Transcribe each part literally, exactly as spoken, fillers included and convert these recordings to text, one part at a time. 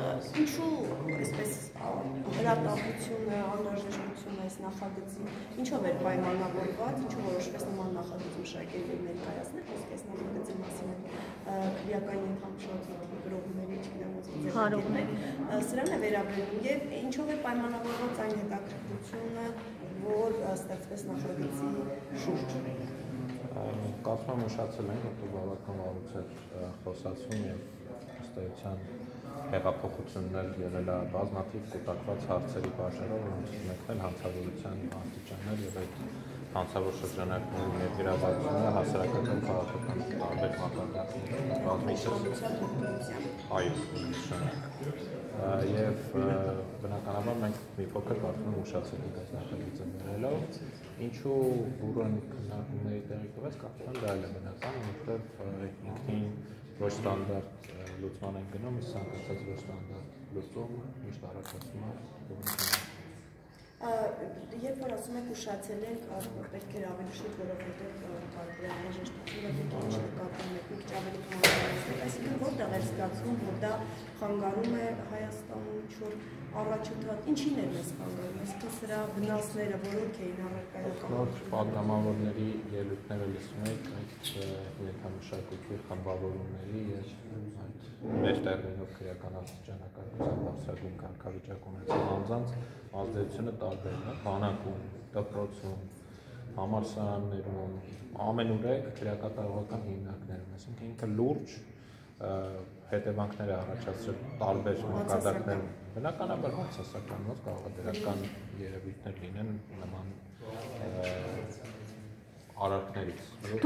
ինչու այսպես հրատապությունը, անհրաժեշտությունը այս նախագծի ինչով էր պայմանավորված, ինչու որոշվեց նման նախագիծ մշակել եւ ներկայացնել, ոսկ այս նախագծի մասին քրեական ենթամշակույթի գրողների, չգիտեմ, հարողների սրան է վերաբերում եւ ինչով է պայմանավորված այն հետաքրքրությունը, որ ստեղծվեց նախագծի շուրջ։ Կարծում եմ ուշացել ենք, որ բավական վաղուց է խոսացում եւ ըստ էության հեղափոխություններ եղել է բազմաթիվ կուտակված հարցերի պատճառով, որոնցից մեկն էլ հանցավորության աստիճաններ եւ այդ հանցավոր շրջանակների ներգրավվածությունը հասարակական քաղաքական տարբեր մակարդակներում բազմիցս այո նշանակ եւ բնականաբար մենք մի փոքր կարծում եմ ուշացել ենք այս նախագիծը վերելով ինչու բուրըն քննարկումների տեղի տվեց կարծում եմ դա էլ է բնական որովհետեւ ինքնին ոչ ստանդարտ լուծման են գնում իսկ ցանկացած ոչ ստանդարտ լուծում միշտ առաջացնում է Երբ որ ասում եք ուշացել ենք, պետք է ավելի շուտ, որովհետև կարելի է անհրաժեշտությունը պետք է ինչ նկատում եք, մի քիչ ավելի մանրամասնեք, այսինքն որտեղ է զգացվում, որ դա խանգարում է Հայաստանում ինչ-որ առաջընթաց, ինչին է մեզ խանգարում, այսինքն սրա վնասները որոնք էին առարկայական։ Նոր պատգամավորների ելույթները լսում եք այդ ենթամշակույթի խմբավորումների եւ այդ մեր տերմինով քրեական աստիճանակարգության բարձրագույն կարգավիճակ ունեցող անձանց ազդեցությունը տարբերն է, բանակում, դպրոցում, համալսարաններում, ամենուրեք քրեակատարողական հիմնարկներում, այսինքն ինքը լուրջ հետևանքներ է առաջացրել տարբեր մակարդակներում, բնականաբար բացասական ոնց կարող է դրական երևույթներ լինեն նման արարքներից։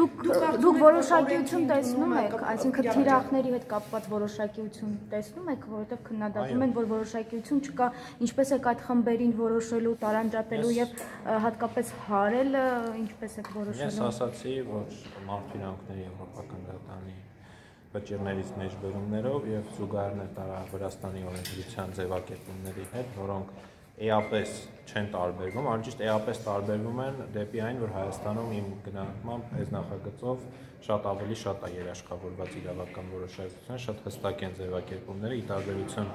Դուք որոշակիություն տեսնում եք, այսինքն թիրախների հետ կապված որոշակիություն տեսնում եք, որովհետև քննադատում են, որ որոշակիություն չկա, ինչպես եք այդ խմբերին որոշելու, տարանջատելու եւ հատկապես հարել, ինչպես եք որոշելու։ Ես ասացի, որ Մարդու իրավունքների Եվրոպական դատարանի վճիռներից մեջբերումներով եւ զուգահեռ տարա Վրաստանի օրենսդրության ձևակերպումների հետ, որոնք էապես չեն տարբերվում, անճիշտ էապես տարբերվում են դեպի այն, որ Հայաստանում իմ գնահատմամբ այս նախագծով շատ ավելի շատ է երաշխավորված իրավական որոշակցության, շատ հստակ են ձևակերպումները ի տարբերություն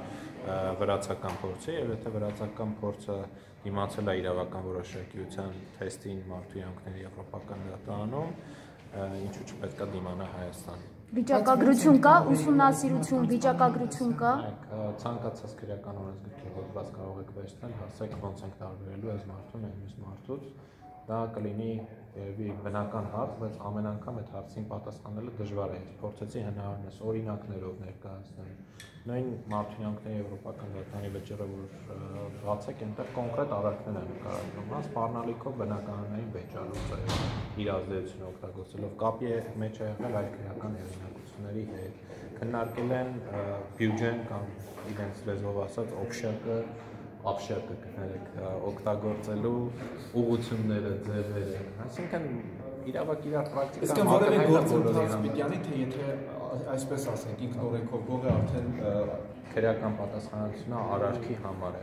վրացական փորձի, եւ եթե վրացական փորձը դիմացել է իրավական որոշակցության թեստին Մարդու իրավունքների Եվրոպական դատարանում, ինչու չպետք է դիմանա Հայաստան։ Վիճակագրություն կա, ուսումնասիրություն, վիճակագրություն կա։ Ցանկացած քրեական օրենսգրքի հոդված կարող եք վերցնել, հասեք ոնց ենք տարբերելու այս մարդուն, այն մյուս մարդուց։ Դա կլինի երևի բնական հարց, բայց ամեն անգամ այդ հարցին պատասխանելը դժվար է։ Ես փորձեցի հնարավորինս օրինակներով ներկայացնել։ Նույն Մարդու իրավունքների Եվրոպական դատարանի վճիռը, որ բացեք, այնտեղ կոնկրետ արարքներ են նկարագրում, հա, սպառնալիքով բնականային վեճարում իր ազդեցությունը օգտագործելով կապի մեջ է եղել այլ քրեական հեղինակությունների հետ, քննարկել են բյուջեն կամ իրենց լեզվով ասած օբշակը, ապշակը կներեք օգտագործելու ուղղությունները, ձևերը, այսինքն իրավակ իրար պրակտիկան իսկ որևէ գործընթաց պիտի անի, թե եթե այսպես ասենք ինքնորենքով գողը արդեն քրեական պատասխանատվությունը արարքի համար է։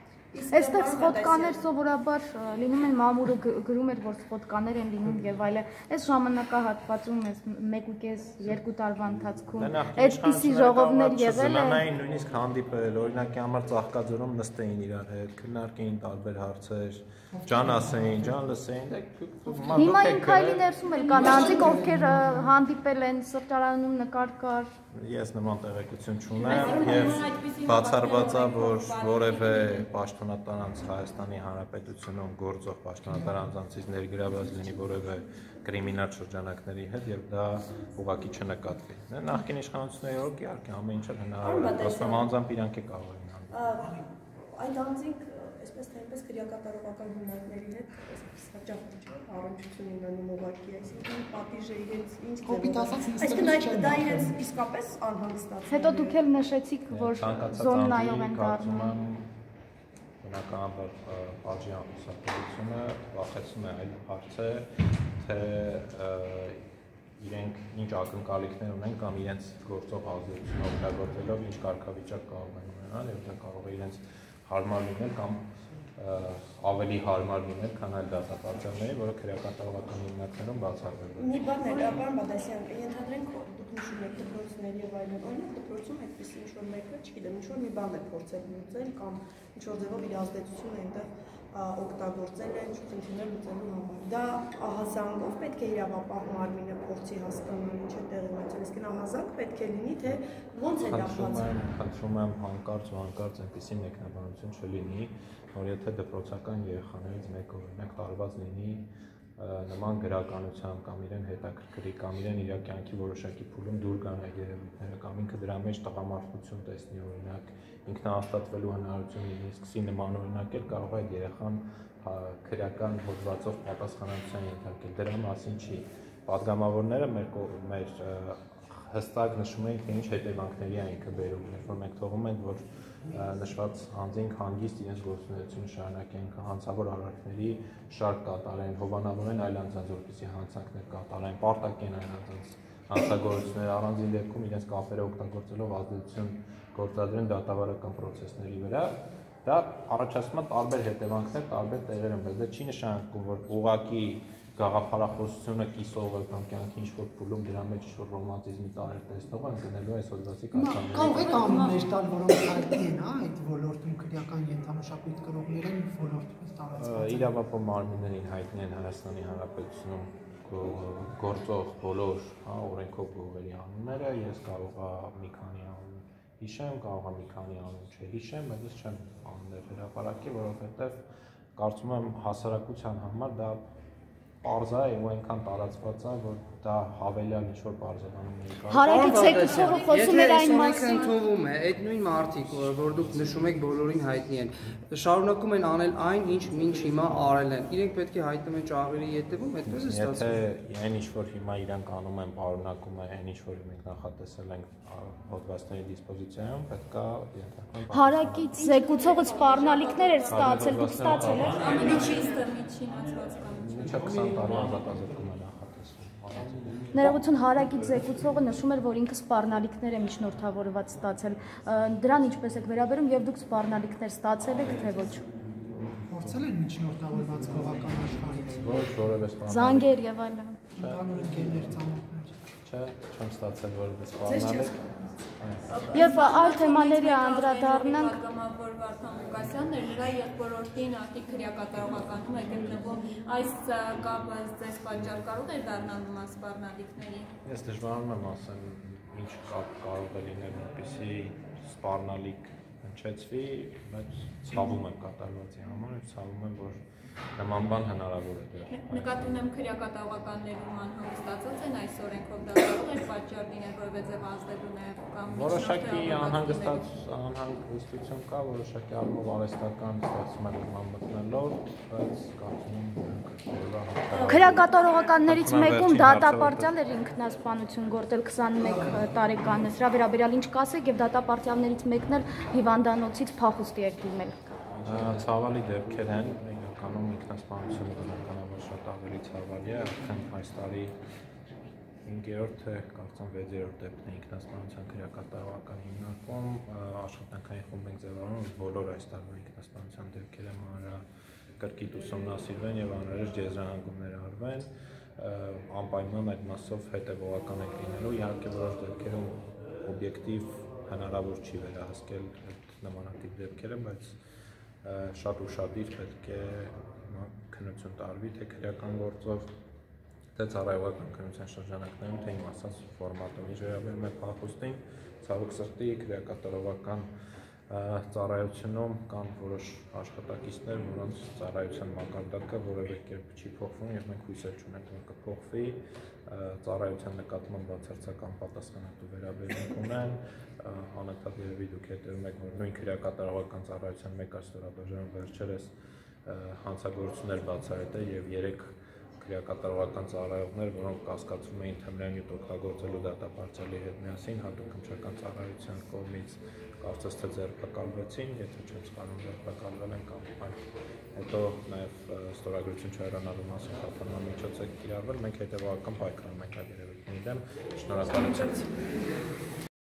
Այստեղ սխոտկաներ սովորաբար լինում են մամուրը գրում էր, որ սխոտկաներ են լինում եւ այլը։ Այս ժամանակահատվածում էս մեկ ու կես երկու տարվա ընթացքում այդպիսի ժողովներ եղել են։ Զնանային նույնիսկ հանդիպել, օրինակի համար Ծաղկաձորում նստեին իրար հետ, քննարկեին տարբեր հարցեր, ջան ասեին, ջան լսեին, դա հիմա ինքայլի ներսում էլ կան անձիկ, ովքեր հանդիպել են սրճարանում նկար կար։ Ես նման տեղեկություն չունեմ եւ բացառված է, որ որևէ պաշտոնատար անձ Հայաստանի Հանրապետությունում գործող պաշտոնատար անձանցից ներգրաված լինի որևէ կրիմինալ շրջանակների հետ եւ դա ուղղակի չնկատվի։ Նախկին իշխանությունների օրոք իհարկե ամեն ինչ հնարավոր է, ասում անձամբ իրանք է կարող են անել։ Այդ անձինք այսպես թե այնպես քրեակատարողական հիմնարկների հետ հաճախ առնչություն ունենում ուղղակի, այսինքն պատիժը իրենց ինչ այսինքն դա իրենց իսկապես անհանգստացնում։ Հետո դուք էլ նշեցիք, որ զոննայով են դառնում։ Բնականաբար բաժի ամուսակցությունը վախեցնում է այլ հարցը, թե իրենք ինչ ակնկալիքներ ունեն կամ իրենց գործող ազդեցությունը օգտագործելով ինչ կարգավիճակ կարող են ունենալ եւ դա կարող է իրենց հարմար լինել կամ ավելի հարմար լիներ, քան այլ դատապարտյալների, որը քրեակատարողական հիմնարկներում բացառվել է։ Մի բան էլ, պարոն Բադասյան, ենթադրենք դուք նշում եք դպրոցներ եւ այլն, օրինակ դպրոցում այդպեսի ինչ-որ մեկը, չգիտեմ, ինչ-որ մի բան է փորձել լուծել կամ ինչ-որ ձևով իր ազդեցությունը այնտեղ օգտագործել է ինչ-որ խնդիրներ լուծելու համար։ Դա ահազանգով պետք է իրավապահ մարմինը փորձի հասկանալ ինչ է տեղի ունեցել, իսկ ահազանգ պետք է լինի, թե ոնց է դա բացվում։ Խնդրում եմ հանկարծ ու հանկարծ այնպեսի մեկնաբանություն չլինի, որ եթե դպրոցական երեխաներից մեկը օրինակ տարված լինի նման գրականությամբ կամ իրեն հետաքրքրի կամ իրեն իր կյանքի որոշակի փուլում դուր գան այդ երևույթները կամ ինքը դրա մեջ տղամարդություն տեսնի օրինակ ինքնահաստատվելու հնարավորություն լինի, սկսի նման օրինակել, կարող է այդ երեխան քրեական հոդվածով պատասխանատվության ենթարկել։ Դրա մասին չի։ Պատգամավորները մեր մեր հստակ նշում են, թե ինչ հետևանքների է ինքը բերում, երբ որ մենք թողում ենք, որ նշված անձինք հանգիստ իրենց գործունեությունը շարունակեն, հանցավոր արարքների շարք կատարեն, հովանավորեն այլ անձանց, որպեսզի հանցանքներ կատարեն, պարտակեն այլ անձանց հանցագործություններ, առանձին դեպքում իրենց կապերը օգտագործելով ազդեցություն գործադրեն դատավարական պրոցեսների վրա, դա առաջացնում է տարբեր հետևանքներ, տարբեր տեղերում, բայց դա չի նշանակում, որ ուղղակի գաղափարախոսությունը կիսող է կամ կյանքի ինչ-որ փուլում դրա մեջ ինչ-որ ռոմանտիզմի տարեր տեսնող են գնելու այս հոդվածի կարգավորումները։ Կարող է կանոններ տալ, որոնք հայտնի են, հա, այդ ոլորտում քրեական ենթամշակույթ կրողներին ոլորտում տարածված։ Իրավապահ մարմիններին հայտնի են Հայաստանի Հանրապետությունում գործող բոլոր, հա, օրենքով գողերի անունները, ես կարող եմ մի քանի անուն հիշեմ, կարող եմ մի քանի անուն չհիշեմ, բայց ես չեմ անուններ հրապարակի, որովհետև կարծում եմ հասարակության համար դա պարզ է ու այնքան տարածված է, որ դա հավելյալ ինչ-որ պարզաբանումների կա։ Հարակից եկուցողը խոսում էր այն մասին։ Ընդունվում է, այդ նույն մարդիկ, որ դուք նշում եք բոլորին հայտնի են, շարունակում են անել այն, ինչ մինչ հիմա արել են։ Իրենք պետք է հայտնվում են ճաղերի ետևում, այդպես է ստացվում։ Եթե այն ինչ-որ հիմա իրանք անում են, պարունակում է այն ինչ-որ մենք նախատեսել ենք հոդվածների դիսպոզիցիայում, պետք է ենթարկվեն։ Հարակից եկուցողը սպառնալիքներ էր ստացել, դուք ստացել եք։ Միջիստը միջինացված կամ Մինչև քսան տարի ազատազրկում է նախատեսվում։ Ներողություն, հարակից եկուցողը նշում էր, որ ինքը սպառնալիքներ է միջնորդավորված ստացել։ Դրան ինչպես եք վերաբերում եւ դուք սպառնալիքներ ստացել եք, թե ոչ։ Փորձել են միջնորդավորված գողական աշխարհից։ Ոչ, որևէ սպառնալիք։ Զանգեր եւ այլն։ Կանոն ընկերներ ծանոթներ։ Չէ, չեմ ստացել որևէ սպառնալիք։ Եվ այլ թեմաների անդրադառնանք։ Պատգամավոր Վարդան Ղուկասյանն էր, նրա եղբորորդին արտիք քրեակատարողականում է գտնվում, այս կապը ձեզ պատճառ կարող է դառնալ սպառնալիքների։ Ես դժվարանում եմ ասեմ, ինչ կապ կարող է լինել, որպեսզի սպառնալիք հնչեցվի, բայց ցավում եմ կատարվածի համար, ցավում եմ, որ նման բան հնարավոր է դեռ։ Նկատի ունեմ քրեակատարողականներում անհանգստացած են այս օրենքով դա կարող է պատճառ լինել, որովհետև ձև ազդելու նաև կամ որոշակի անհանգստած անհանգստություն կա, որոշակի առումով արհեստական ստացվում է նման մտնելով, բայց կարծում եմ քրեակատարողականներից մեկում դատապարտյալ էր ինքնասպանություն գործել քսանմեկ տարեկան, սրա վերաբերյալ ինչ կասեք եւ դատապարտյալներից մեկն էլ հիվանդանոցից փախուստի էր դիմել։ Ցավալի դեպքեր են, իրականում ինքնասպանությունը բնականաբար շատ ավելի ցավալի է, արդեն այս տարի հինգերորդ թե կարծեմ վեցերորդ դեպքն է ինքնասպանության քրեակատարողական հիմնարկում, աշխատանքային խումբ ենք ձևավորում, բոլոր այս տարվա ինքնասպանության դեպքերը մանրակրկիտ ուսումնասիրվեն եւ անհրաժեշտ եզրահանգումներ արվեն, անպայման այդ մասով հետեւողական ենք լինելու, իհարկե որոշ դեպքերում օբյեկտիվ հնարավոր չի վերահսկել այդ նմանատիպ դեպքերը, բայց շատ ուշադիր պետք է քննություն տարվի թե քրեական գործով, թե ծառայողական քննության շրջանակներում, թե իմ ասած ֆորմատում։ Ինչ վերաբերում է փախուստին, ցավոք սրտի քրեակատարողական ծառայությունում կան որոշ աշխատակիցներ, որոնց ծառայության մակարդակը որևէ կերպ չի փոխվում եւ մենք հույս չունենք, որ կփոխվի, ծառայության նկատմամբ բացարձակական պատասխանատու վերաբերմունք ունեն, անընդհատ երևի դուք հետևում եք, որ նույն քրեակատարողական ծառայության մեկ աստորաբաժանում վերջերս հանցագործություններ բացահայտել եւ երեք քրեակատարողական ծառայողներ, որոնք կասկածվում էին թմրանյութ օգտագործելու դատապարտյալի հետ միասին հատուկ հմշական ծառայության կողմից կարծես թե ձերբակալվեցին, եթե չեմ սխալվում ձերբակալվել են կամ այլ։ Հետո նաև ստորագրություն չհեռանալու մասին խափանման միջոց է կիրառվել, մենք հետևողական պայքարում ենք այդ երևույթների դեմ։ Շնորհակալություն։